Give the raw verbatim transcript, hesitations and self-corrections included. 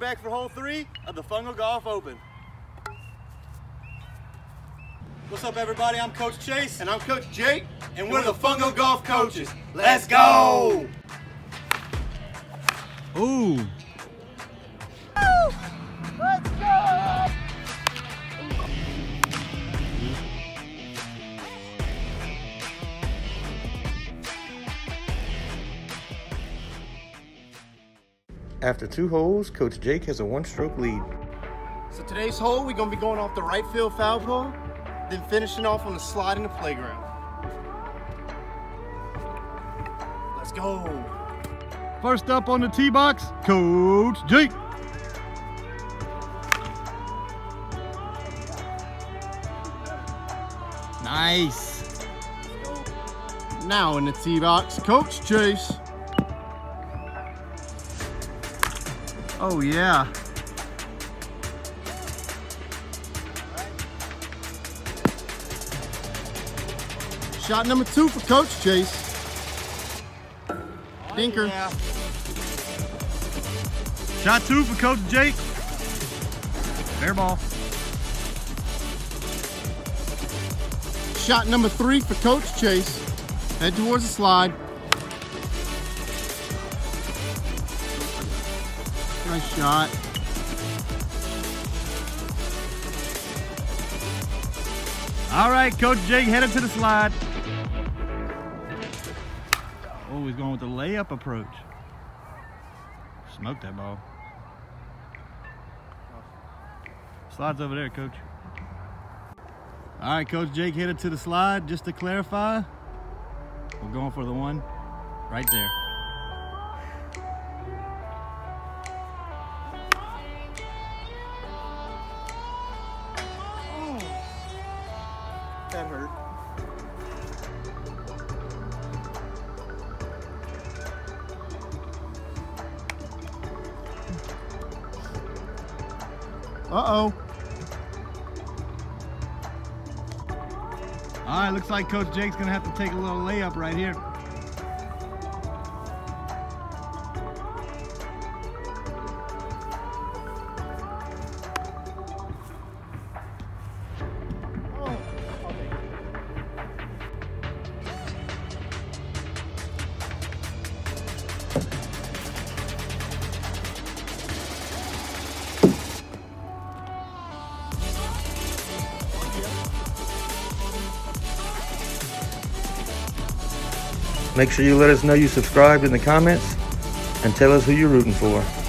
Back for hole three of the Fungo Golf Open. What's up, everybody? I'm Coach Chase. And I'm Coach Jake. And we're the Fungo Golf Coaches. Let's go! Ooh. Let's go! After two holes, Coach Jake has a one-stroke lead. So today's hole, we're gonna be going off the right field foul pole, then finishing off on the slide in the playground. Let's go. First up on the tee box, Coach Jake. Nice. Now in the tee box, Coach Chase. Oh yeah. Shot number two for Coach Chase. Dinker. Yeah. Shot two for Coach Jake. Fair ball. Shot number three for Coach Chase. Head towards the slide. Nice shot. All right, Coach Jake headed to the slide. Oh, he's going with the layup approach. Smoked that ball. Slide's over there, Coach. All right, Coach Jake headed to the slide. Just to clarify, we're going for the one right there. That hurt. Uh-oh. All right, looks like Coach Jake's gonna have to take a little layup right here. Make sure you let us know you subscribed in the comments and tell us who you're rooting for.